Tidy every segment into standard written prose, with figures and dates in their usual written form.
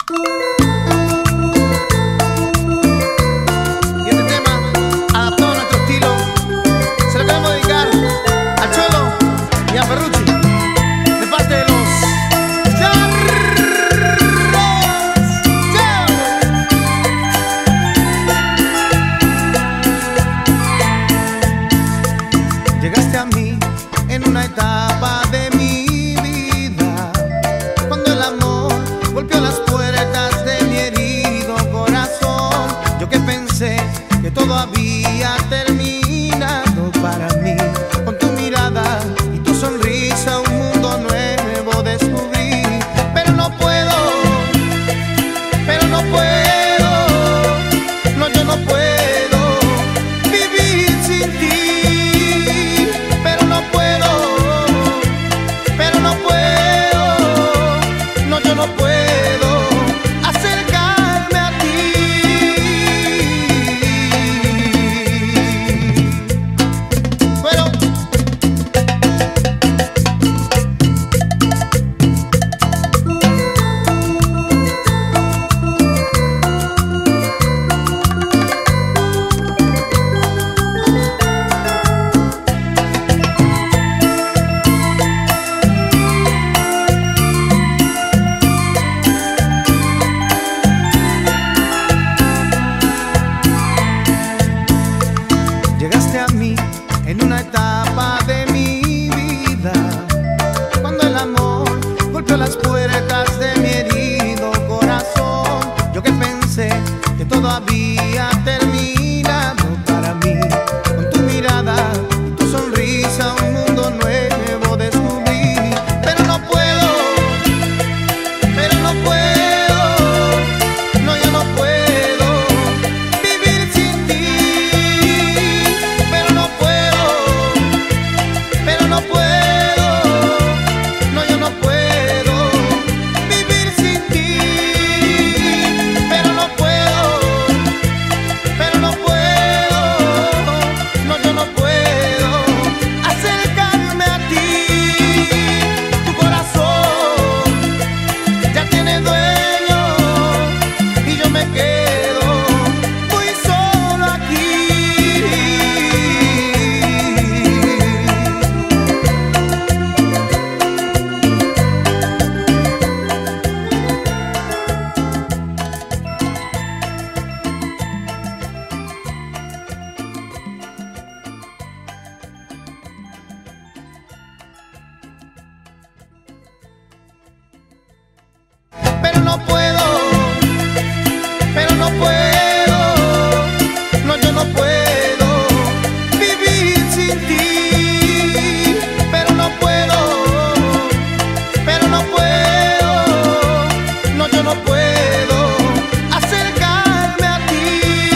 Y este tema, adaptado a nuestro estilo, se lo queremos dedicar a Cholo y a Ferrucci, de parte de los Llegaste a mí en una etapa de mi vida, cuando el amor golpeó las puertas de mi herido corazón. Yo que pensé que todo había terminado para mí, con tu mirada y tu sonrisa un mundo nuevo descubrí. Pero no puedo, no, yo no puedo vivir sin ti. Pero no puedo, no, yo no puedo acercarme a ti. Pero llegaste a mí en una etapa de mi vida, cuando el amor golpeó las puertas de mi herido corazón. Yo que pensé que todo había terminado para mí, con tu mirada y tu sonrisa un mundo nuevo descubrí. Pero no puedo, no, yo no puedo vivir sin ti. Pero no puedo, no, yo no puedo vivir sin ti. Pero no puedo, no, yo no puedo acercarme a ti. Tu corazón ya tiene dueño y yo me quedo muy solo aquí. Pero no puedo, no, yo no puedo vivir sin ti. Pero no puedo, no, yo no puedo acercarme a ti.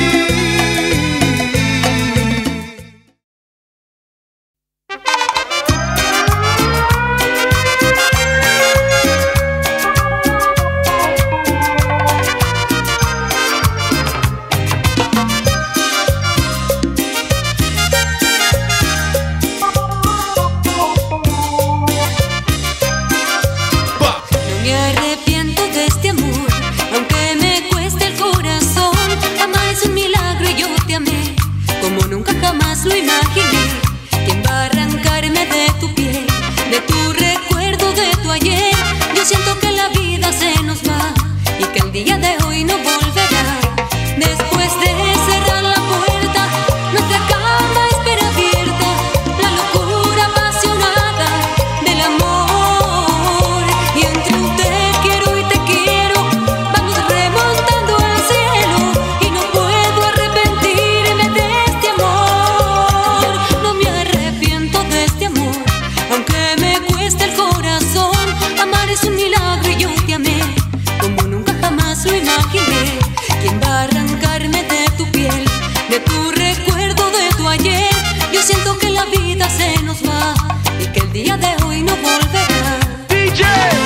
No me arrepiento de este amor, aunque me cueste el corazón. Amar es un milagro y yo te amé como nunca jamás lo imaginé. ¿Quién va a arrancarme de tu piel, de tu recuerdo, de tu ayer? Yo siento que la vida se nos va y que el día de hoy no volverá. Después de cerrar la puerta, nuestra cama espera abierta, la locura apasionada del amor. Y entre un te quiero y te quiero, vamos remontando al cielo. Y no puedo arrepentirme de este amor. No me arrepiento de este amor, aunque me cueste el corazón. Amar es un milagro y yo te amé como nunca jamás lo imaginé. ¿Quién va a arrancarme de tu piel, de tu recuerdo, de tu ayer? Yo siento que la vida se nos va y que el día de hoy no volverá. DJ.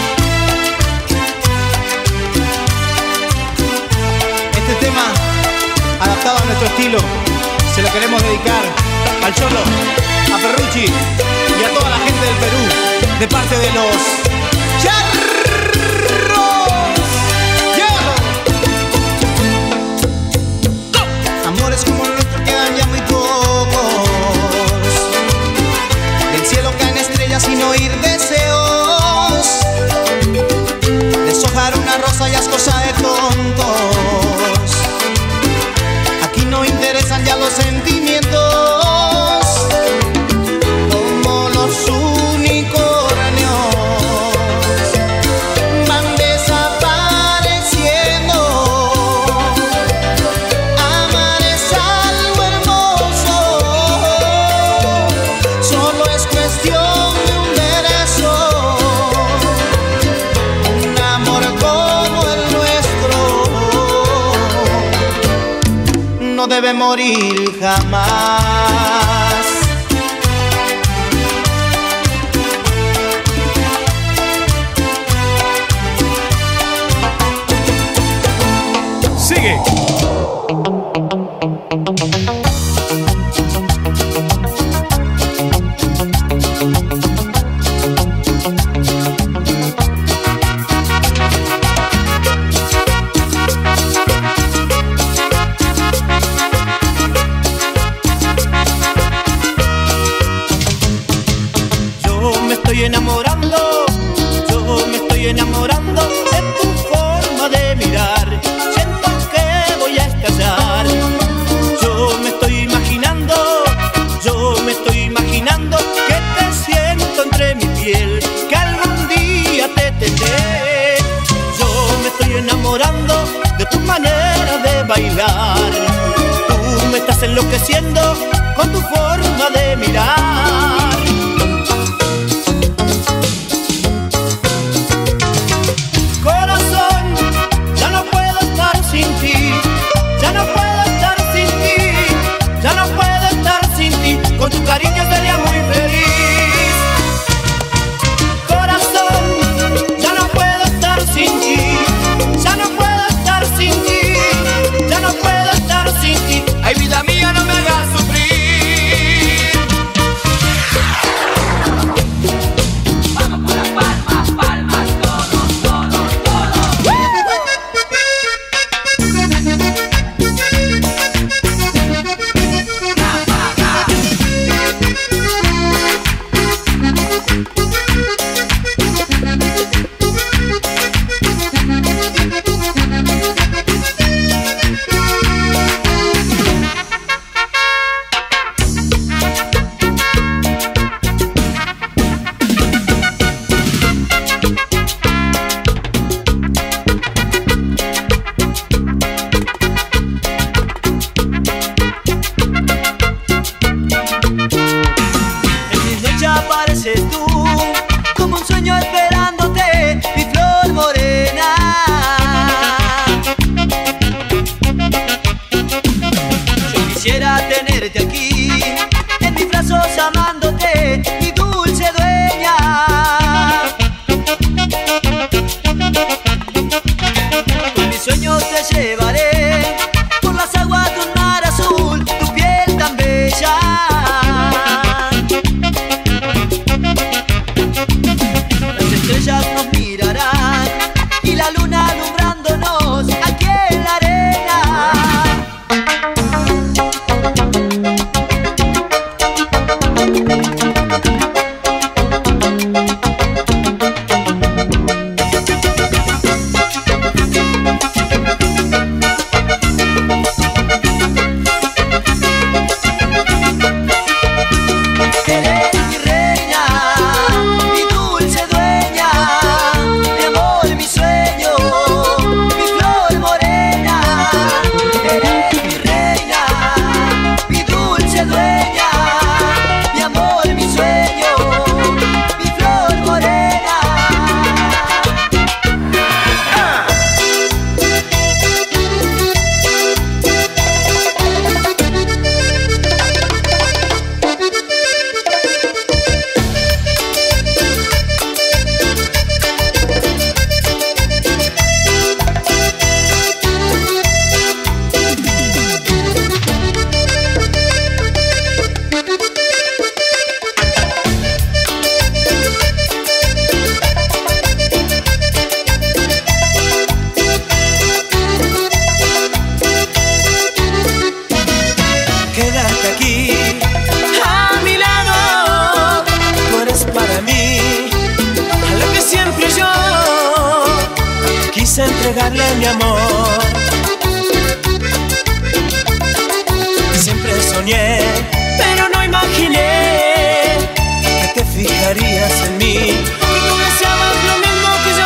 Este tema, adaptado a nuestro estilo, se lo queremos dedicar al Cholo, a Ferrucci y a toda la gente del Perú, de parte de los Charros. Yeah. cosa ya es cosa de tontos. Aquí no interesan ya los sentimientos, como los unicornios van desapareciendo. Amar es algo hermoso, solo es cuestión de un derecho. Un amor como el nuestro no debe morir jamás. Sigue. Yo me estoy enamorando de tu forma de mirar. Siento que voy a estallar. Yo me estoy imaginando que te siento entre mi piel, que algún día te tendré. Yo me estoy enamorando de tu manera de bailar. Tú me estás enloqueciendo con tu forma de mirar. Con tu cariño sería muy feliz. Corazón, ya no puedo estar sin ti. Ya no puedo estar sin ti. Ya no puedo estar sin ti. Ay, vida mía, no me hagas sufrir. Vamos por las palmas, palmas, todos, todos, apareces tú, como un sueño esperándote, mi flor morena. Yo quisiera tenerte aquí, en mis brazos amándote, mi dulce dueña. Con mis sueños te llevaré por las aguas de un mar azul, tu piel tan bella. Ellas nos mirarán y la luna alumbrándonos aquí en la arena. entregarle mi amor. Siempre soñé, pero no imaginé que te fijarías en mí, que tú deseabas lo mismo que yo.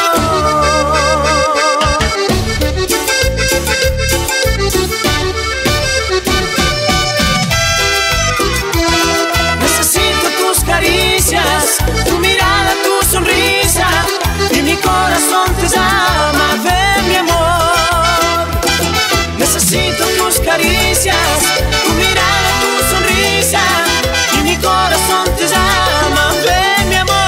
Necesito tus caricias, tu mirada, tu sonrisa, y mi corazón te llama, ven mi amor. Necesito tus caricias, tu mirada, tu sonrisa, y mi corazón te llama, ven mi amor.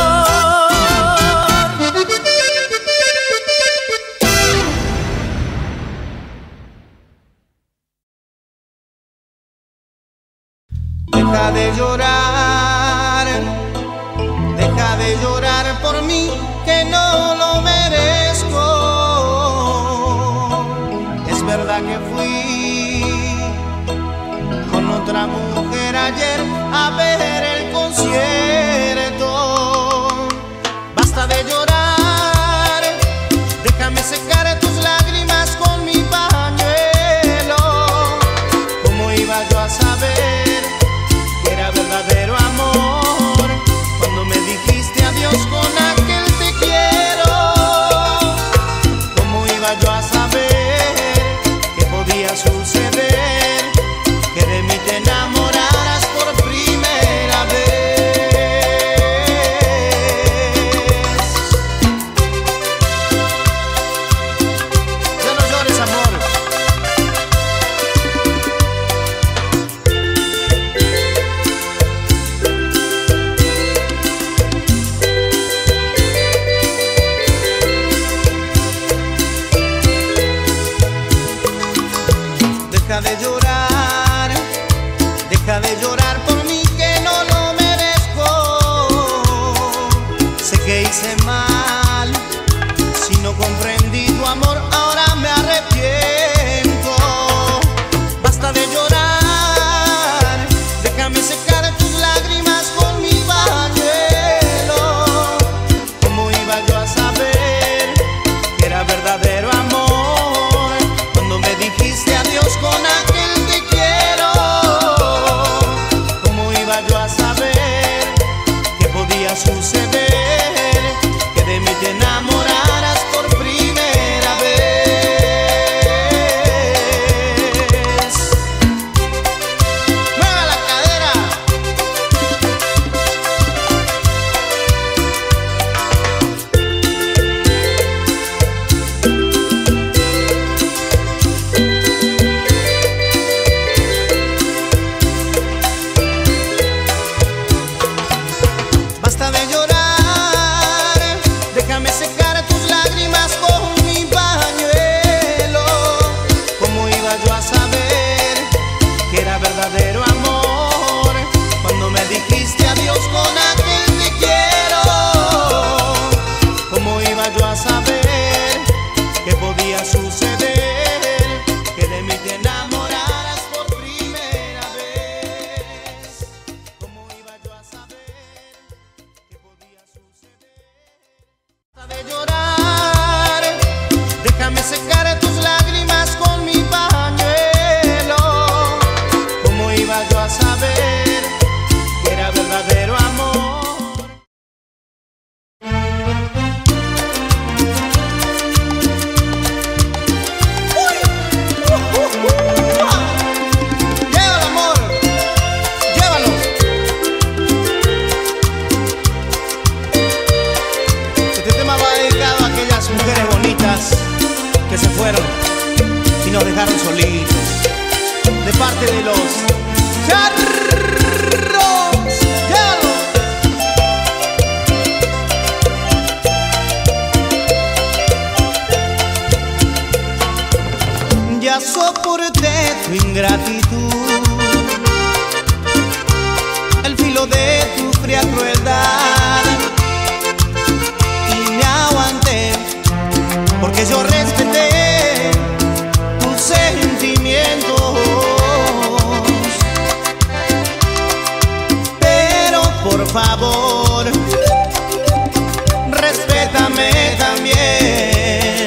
Deja de llorar, deja de llorar por mí, que no lo merezco. Es verdad que fui con otra mujer ayer a ver el concierto. Basta de llorar, déjame secar tus lágrimas con mi pañuelo. ¿Cómo iba yo a saber que era verdadero amor cuando me dijiste adiós con aquel te quiero? ¿Cómo iba yo a saber que podía suceder que de mí te enamoraras por primera vez? Ya no llores, amor. Deja de llorar, deja de llorar por mí, que no lo merezco. Sé que hice mal, si no comprendí tu amor, ahora me arrepiento. Basta de llorar, déjame secar tus lágrimas con mi pañuelo. ¿Cómo iba yo a saber que era verdadero amor cuando me dijiste adiós con aquel te quiero? ¿Cómo iba yo a saber que podía suceder que de mí te enamoraras por primera vez? ¡Mueva la cadera! Basta de llorar, déjame secar tus lágrimas con mi pañuelo. ¿Cómo iba yo a saber que era verdadero amor cuando me dijiste adiós con aquel te quiero? ¿Cómo iba yo a saber que podía suceder que de mí te enamoraras por primera vez? ¿Cómo iba yo a saber que podía suceder? Basta de llorar, déjame secar tus lágrimas con mi pañuelo. ¿Cómo iba yo a saber que era verdadero amor? Llévalo, amor, llévalo. Este tema va dedicado a aquellas mujeres bonitas que se fueron y nos dejaron solitos, de parte de los charros. Llévalo. Ya soporté tu ingratitud, el filo de tu fría crueldad, y me aguanté porque yo respeté tus sentimientos. Pero por favor, respétame también.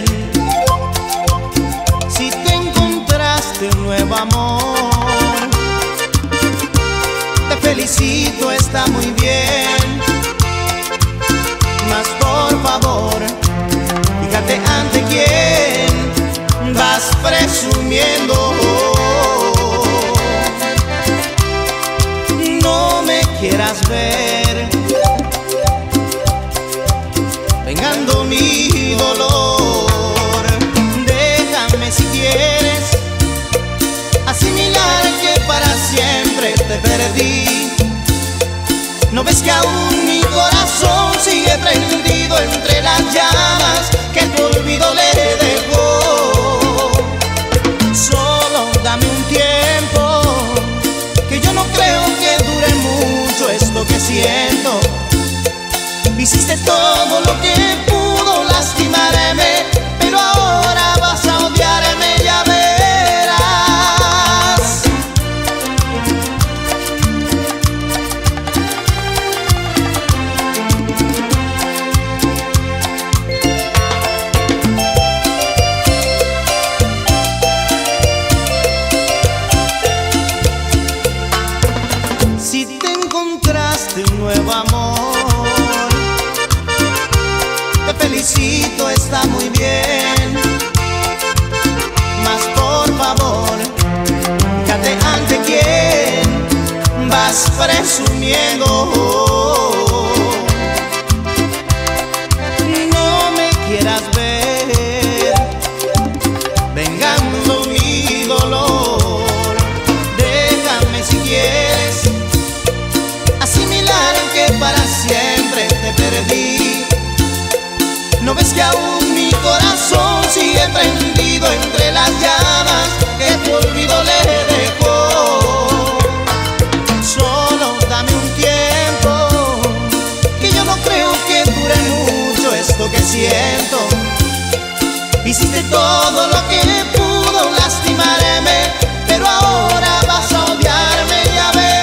presumiendo. No me quieras ver vengando mi dolor. Déjame si quieres asimilar que para siempre te perdí. ¿No ves que aún mi corazón sigue prendido entre las llamas que tu olvido le dejó? Solo dame un tiempo, que yo no creo que dure mucho esto que siento. Hiciste todo lo que pudo lastimarme, pero ahora vas a odiarme, ya verás. Si te encontraste un nuevo amor, te felicito, está muy bien. Mas por favor, fíjate ante quién vas presumiendo. No me quieras ver vengando mi dolor. Déjame si quieres asimilar que para siempre te perdí. ¿No ves que aún mi corazón sigue prendido entre las llamas que tu olvido le dejó? Solo dame un tiempo, que yo no creo que dure mucho esto que siento. Hiciste todo lo que pudo lastimarme, pero ahora vas a odiarme, ya verás.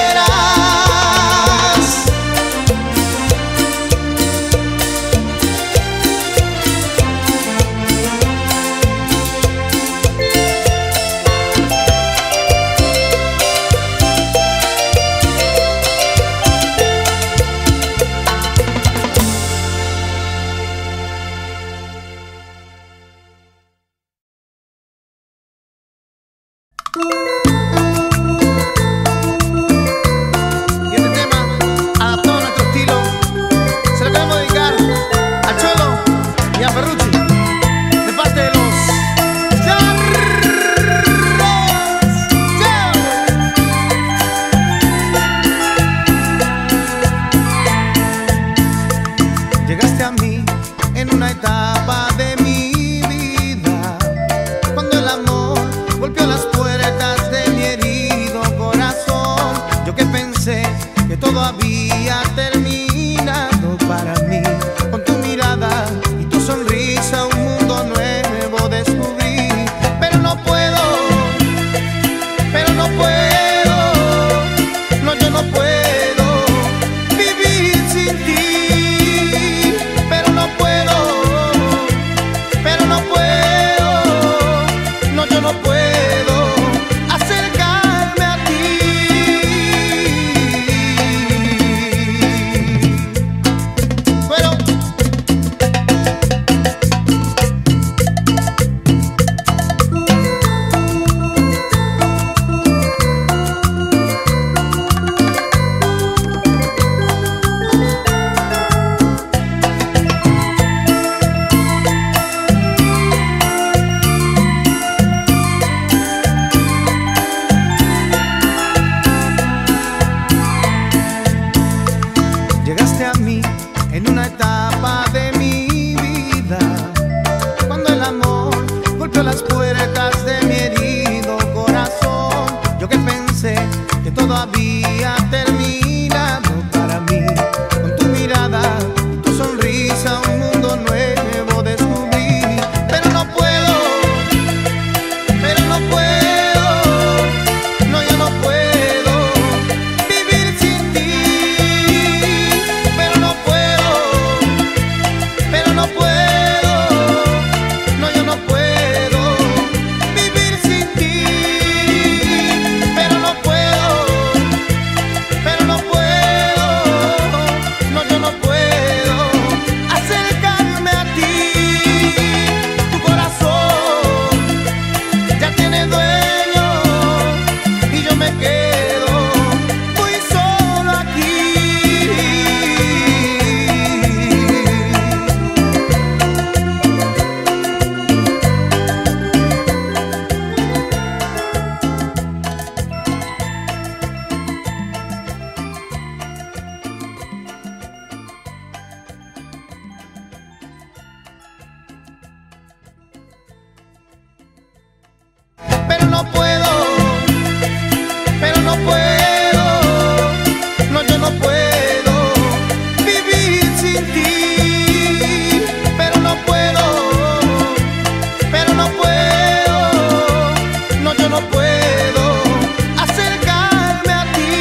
Y este tema, adaptado a nuestro estilo, se lo queremos dedicar a Cholo y a Ferrucci, de parte de los Charros. Llegaste a mí en una etapa de mi vida, cuando el amor golpeó las puertas de mi herido corazón. Yo que pensé que todo había terminado para mí. Con tu mirada y tu sonrisa un mundo nuevo descubrí. Pero no puedo, no, yo no puedo vivir sin ti. Pero no puedo, no, yo no puedo acercarme a ti. Pero llegaste a mí en una etapa de mi vida, cuando el amor golpeó las puertas de mi herido corazón. Yo que pensé que todo había terminado para mí. Con tu mirada y tu sonrisa un mundo nuevo descubrí. Pero no puedo, no, yo no puedo vivir sin ti. Pero no puedo, no, yo no puedo no puedo, pero no puedo, no, yo no puedo vivir sin ti, pero no puedo, no, yo no puedo acercarme a ti.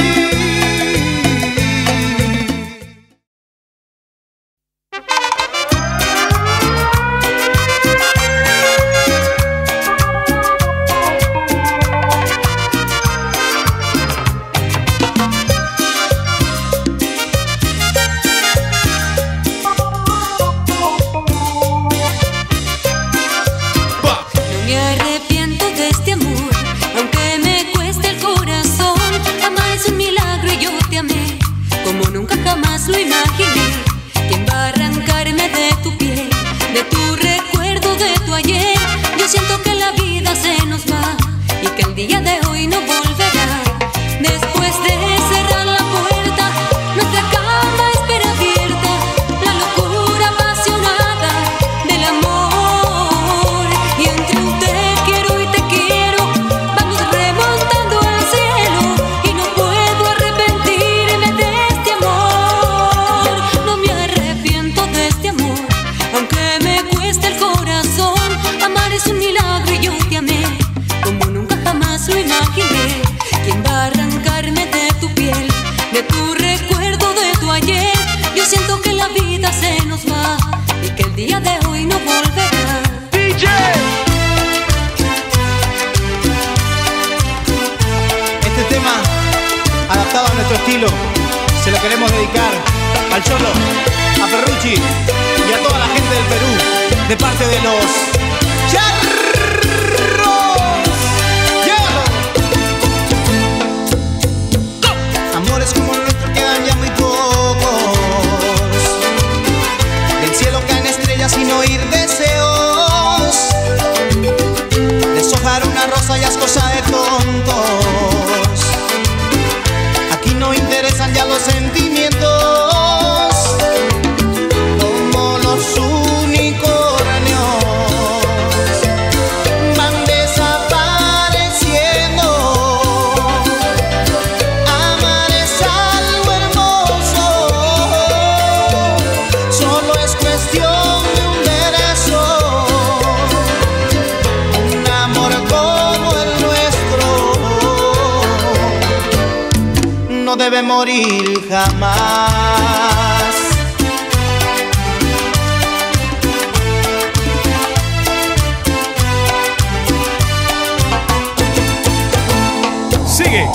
Lo imaginé, ¿quién va a arrancarme de tu piel, de tu recuerdo, de tu ayer? Yo siento que la vida se nos va y que el día de hoy no volverá. Después de cerrar la puerta, nuestra cama espera abierta, la locura apasionada del amor. Y entre un te quiero y te quiero, vamos remontando al cielo y no puedo arrepentirme de este amor. No me arrepiento de este amor, aunque me cueste el corazón. Amar es un milagro y yo te amé como nunca jamás lo imaginé. ¿Quién va a arrancarme de tu piel, de tu recuerdo, de tu ayer? Yo siento que la vida se nos va y que el día de hoy no volverá. DJ. Este tema, adaptado a nuestro estilo, se lo queremos dedicar al Cholo, a Ferrucci y a toda la gente del Perú, de parte de los Charros. ¡Llévalo! Amores como el nuestro quedan ya muy pocos. Del cielo caen estrellas sin oír deseos. Deshojar una rosa ya es cosa de tontos. Aquí no interesan ya los sentimientos. Como los unicornios van desapareciendo. Amar es algo hermoso, solo es cuestión de un derecho. Un amor como el nuestro no debe morir jamás. Sigue.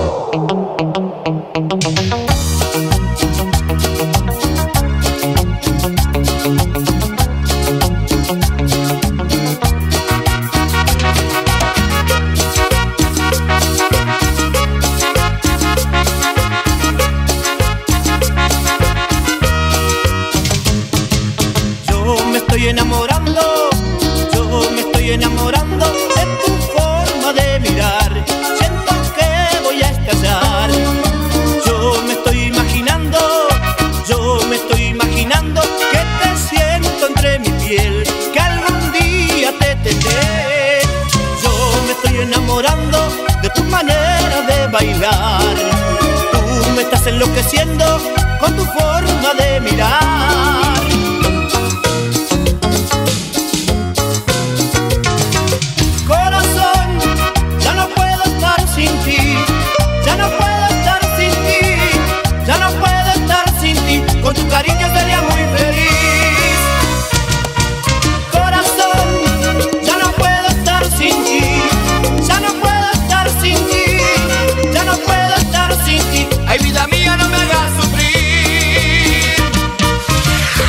Yo me estoy enamorando de tu forma de mirar. Siento que voy a estallar. Yo me estoy imaginando que te siento entre mi piel, que algún día te tendré. Yo me estoy enamorando de tu manera de bailar. Tú me estás enloqueciendo con tu forma de mirar. Con tu cariño sería muy feliz. Corazón, ya no puedo estar sin ti. Ya no puedo estar sin ti. Ya no puedo estar sin ti. Ay, vida mía, no me hagas sufrir.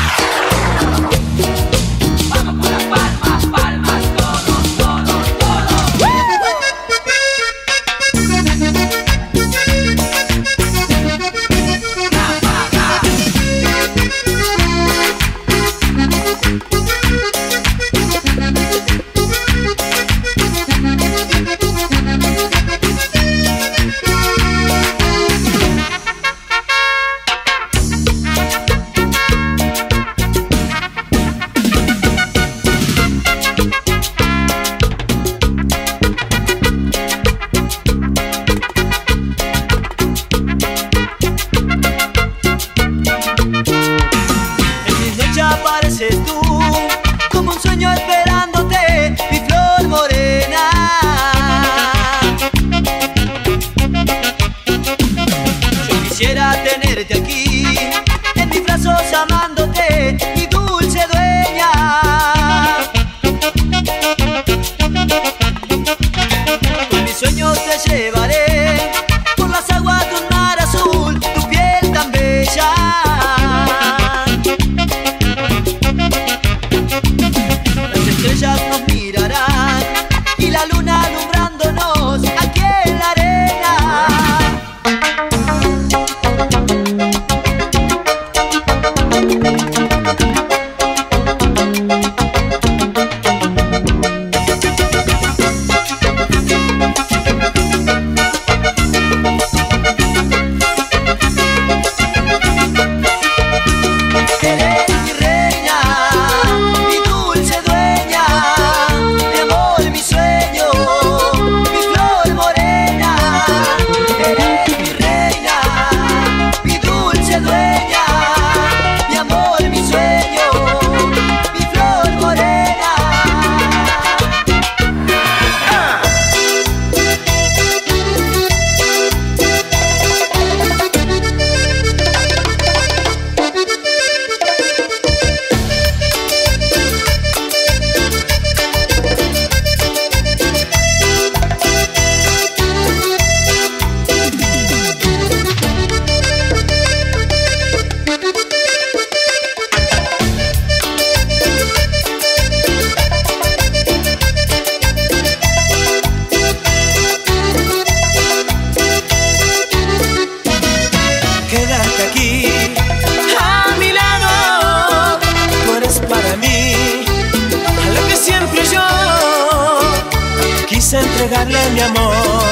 quise entregarle mi amor.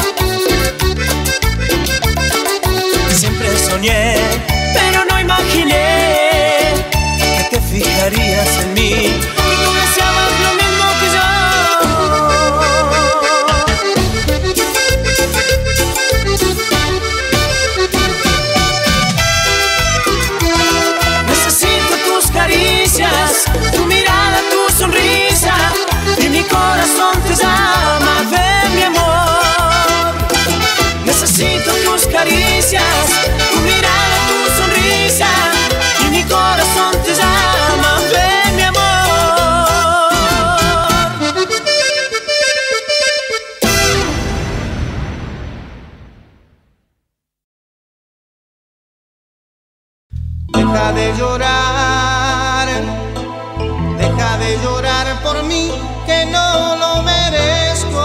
Siempre soñé, pero no imaginé que te fijarías en mí, que tú deseabas lo mismo que yo. Necesito tus caricias, tu mirada, tu sonrisa, y mi corazón te llama, ven mi amor. Necesito tus caricias, tu mirada, tu sonrisa, y mi corazón te llama, ven mi amor. Deja de llorar, deja de llorar por mí, que no lo merezco.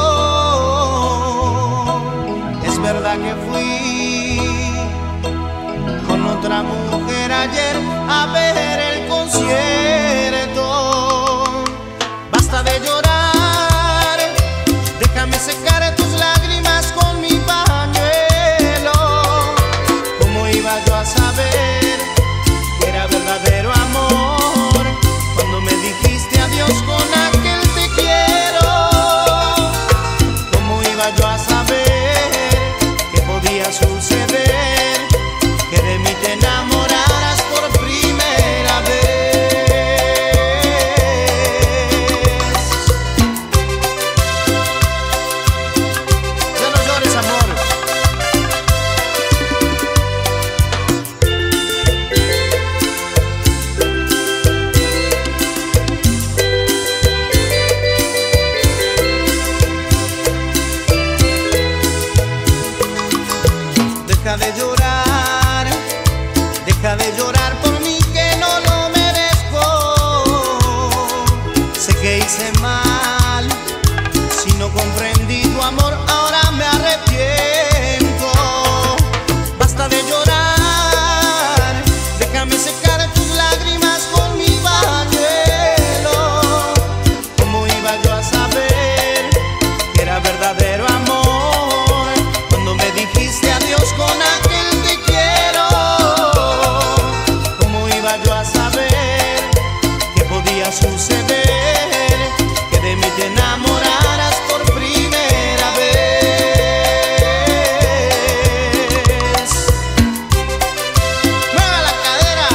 Es verdad que fui con otra mujer ayer a ver el concierto. Basta de llorar, déjame secar tus lágrimas con mi pañuelo. ¿Cómo iba yo a saber que era verdadero amor cuando me dijiste adiós con aquel te quiero? ¿Cómo iba yo a saber que podía suceder que de mí te enamoraras por primera vez? Ya no llores, amor. Deja de llorar, deja de llorar por mí, que no lo merezco. Sé que hice mal, si no comprendí tu amor, ahora me arrepiento. Basta de llorar, déjame secar tus lágrimas con mi pañuelo. ¿Cómo iba yo a saber que era verdadero amor cuando me dijiste adiós con aquel te quiero? ¿Cómo iba yo a saber que podía suceder que de mí te enamoraras por primera vez? ¡Mueva la cadera!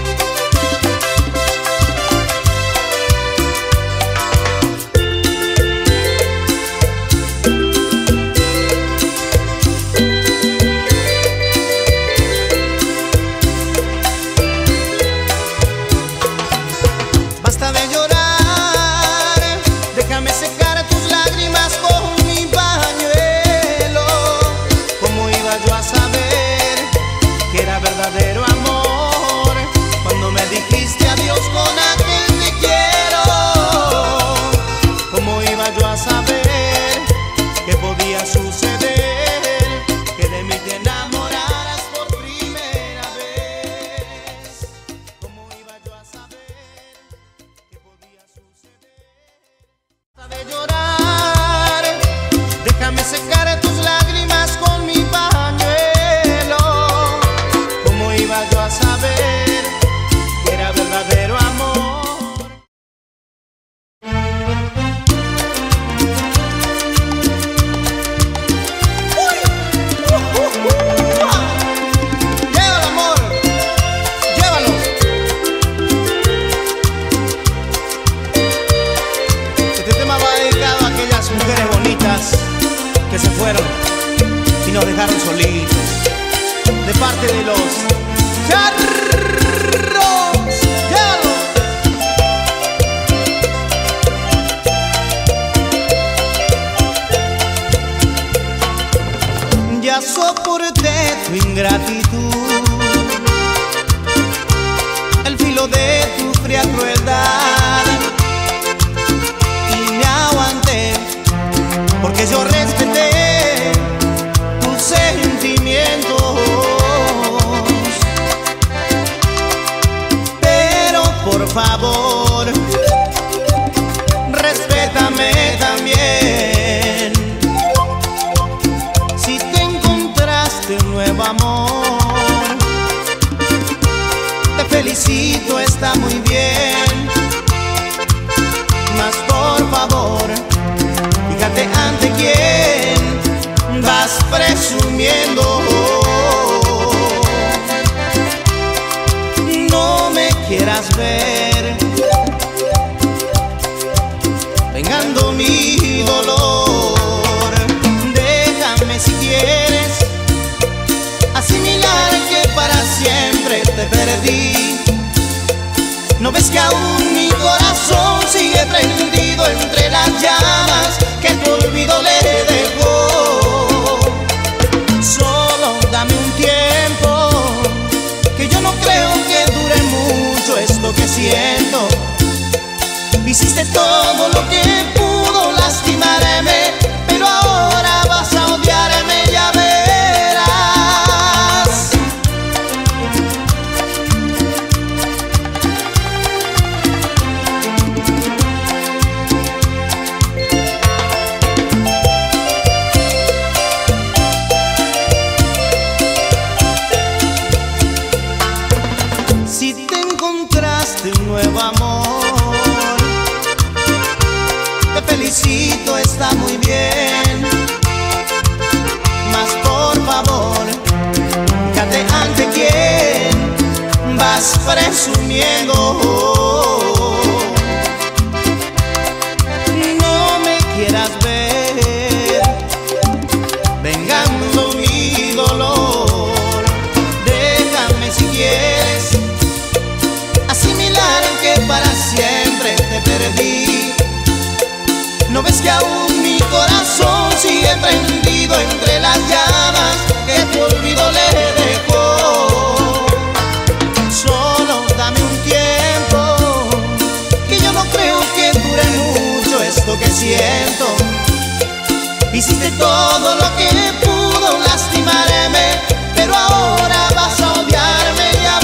Basta de llorar, déjame secar tus lágrimas con mi pañuelo. ¿Cómo iba yo a saber que era verdadero amor cuando me dijiste adiós con aquel te quiero? ¿Cómo iba yo a saber que podía suceder que de mí te enamoraras por primera vez? ¿Cómo iba yo a saber que podía suceder? Basta de llorar, déjame secar tus lágrimas con mi pañuelo. ¿Cómo iba yo a saber que era verdadero amor? Llévalo, amor, llévalo. Este tema va dedicado a aquellas mujeres bonitas que se fueron y nos dejaron solitos, de parte de los charros. Llévalo. Ya soporté tu ingratitud, el filo de tu fría crueldad, y me aguanté porque yo respeté tus sentimientos. Pero por favor, respétame también. felicito, está muy bien. Mas por favor, fíjate ante quién vas presumiendo. No me quieras ver vengando mi dolor. Déjame si quieres asimilar que para siempre te perdí. ¿No ves que aún mi corazón sigue prendido entre las llamas que tu olvido le dejó? Solo dame un tiempo, que yo no creo que dure mucho esto que siento. Hiciste todo lo que pudo lastimarme, pero ahora vas a odiarme, ya verás. Si te encontraste un nuevo amor, te felicito, está muy bien. Mas por favor, fíjate ante quién vas presumiendo. No me quieras ver vengando mi dolor. Déjame si quieres asimilar que para siempre te perdí. ¿No ves que aún mi corazón sigue prendido entre las llamas que tu olvido le dejó? Solo dame un tiempo, que yo no creo que dure mucho esto que siento. Hiciste todo lo que pudo lastimarme, pero ahora vas a odiarme, ya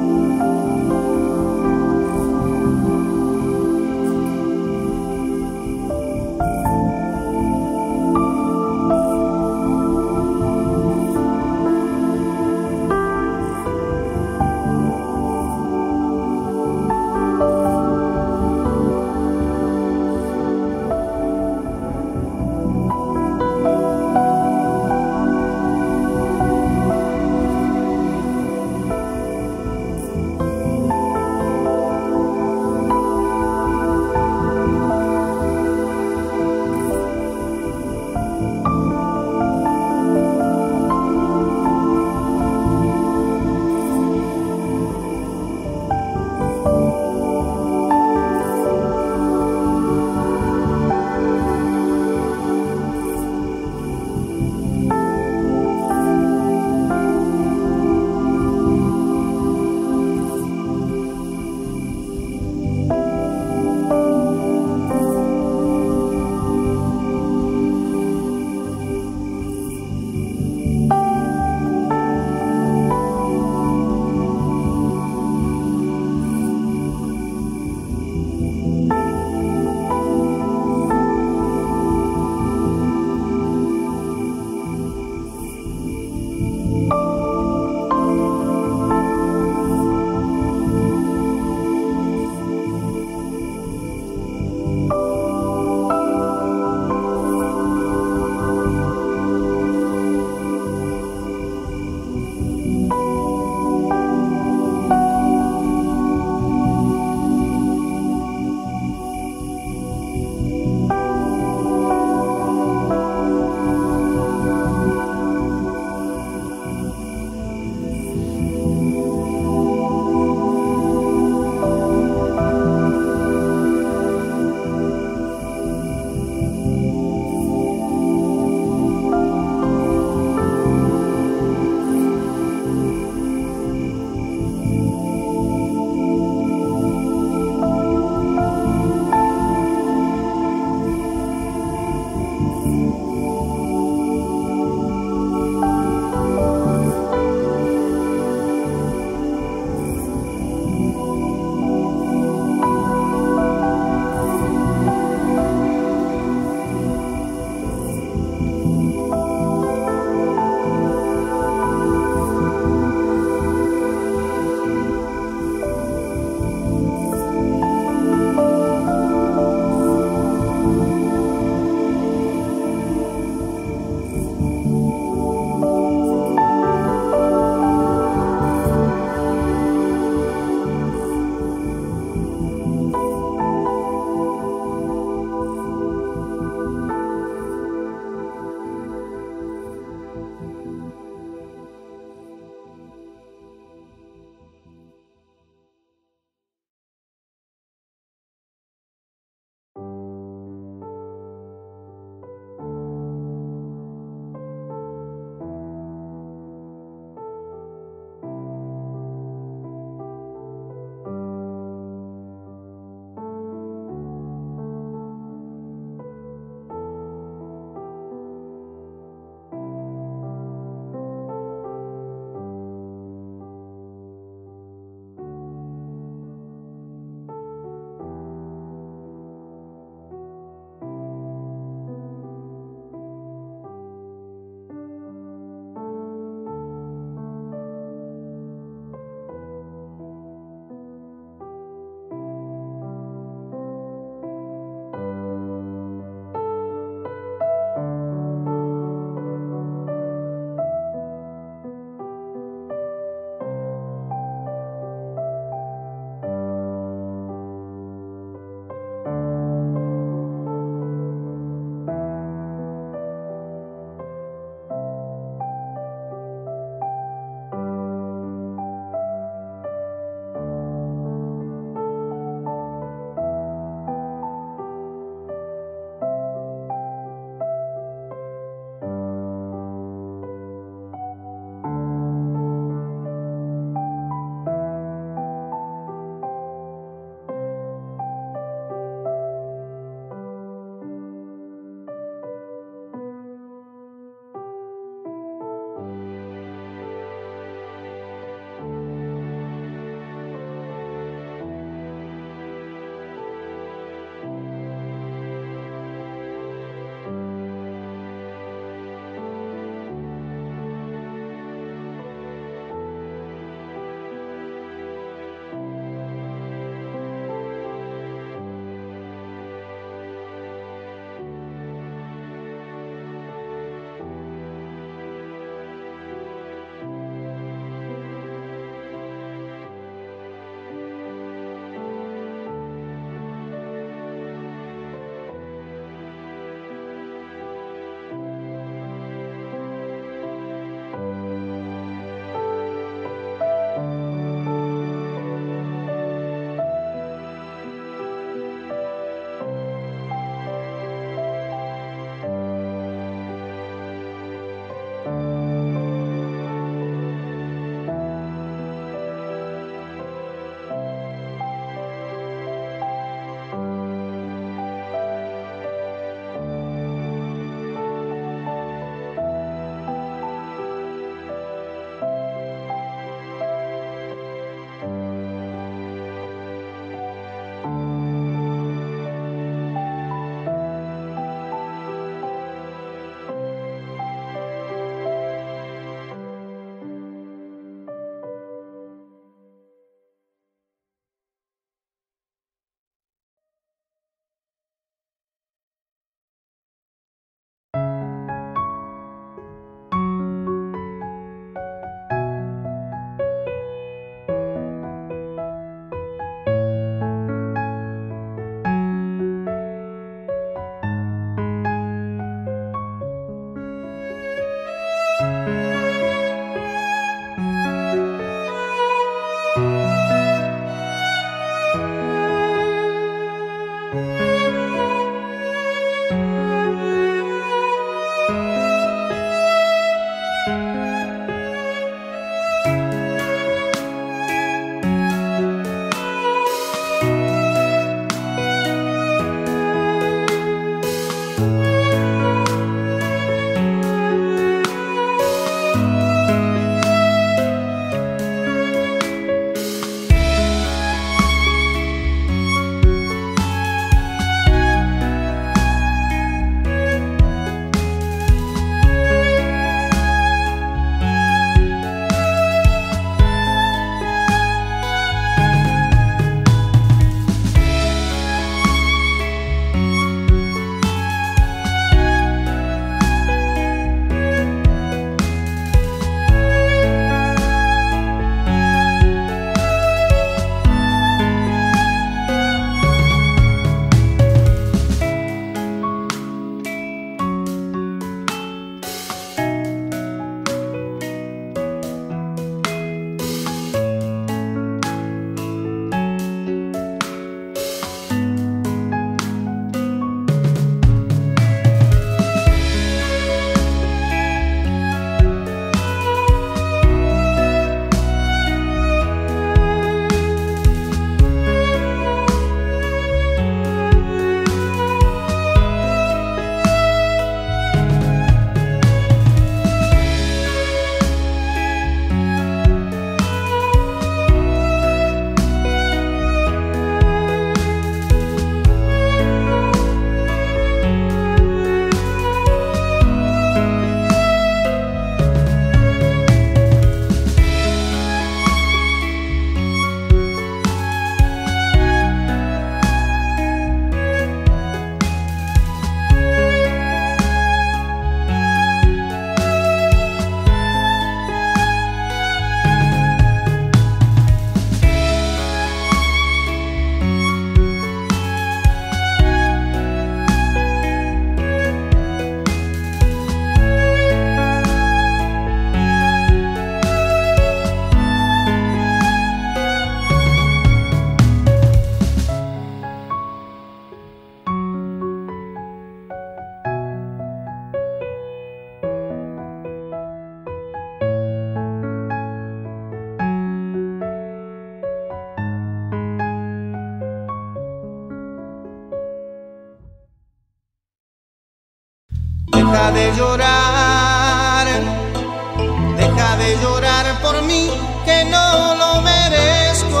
llorar, deja de llorar por mí que no lo merezco.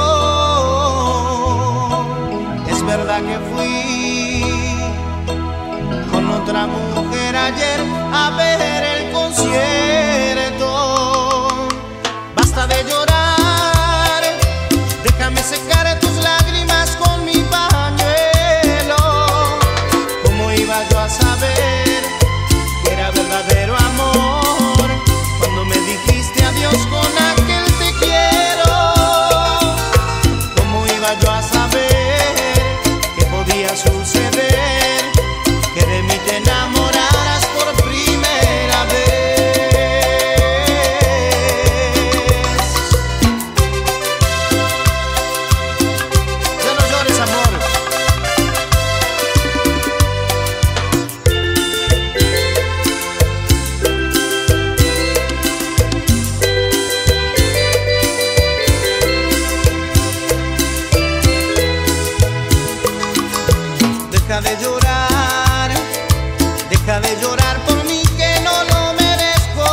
Es verdad que fui con otra mujer ayer a ver el concierto. Basta de llorar, déjame secar tus lágrimas con mi pañuelo. ¿Cómo iba yo a saber que era verdadero amor cuando me dijiste adiós con aquel te quiero? ¿Cómo iba yo a saber que podía suceder que de mí te enamoraras por primera vez? Ya no llores, amor. Deja de llorar, deja de llorar por mí que no lo merezco.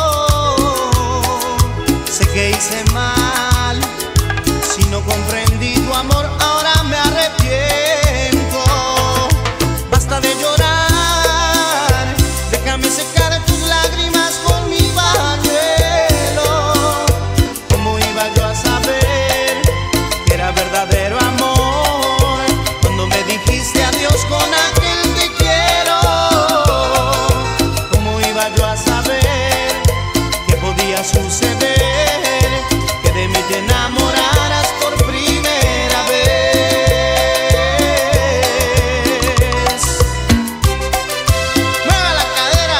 Sé que hice mal, si no comprendí tu amor, ahora me arrepiento. Basta de llorar, déjame secar tus lágrimas con mi pañuelo. ¿Cómo iba yo a saber que era verdadero amor cuando me dijiste adiós con aquel te quiero? ¿Cómo iba yo a saber que podía suceder que de mí te enamoraras por primera vez? ¡Mueva la cadera!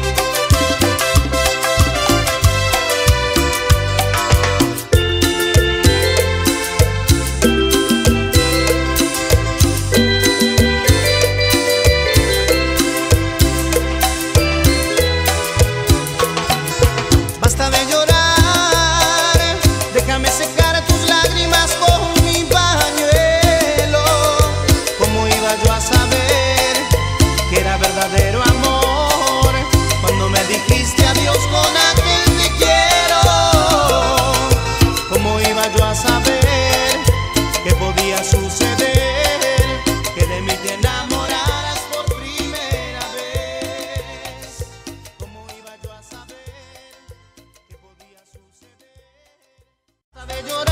Basta de llorar, déjame secar tus lágrimas con mi pañuelo. ¿Cómo iba yo a saber que era verdadero amor cuando me dijiste adiós con aquel te quiero? ¿Cómo iba yo a saber que podía suceder que de mí te enamoraras por primera vez? ¿Cómo iba yo a saber que podía suceder? Basta de llorar.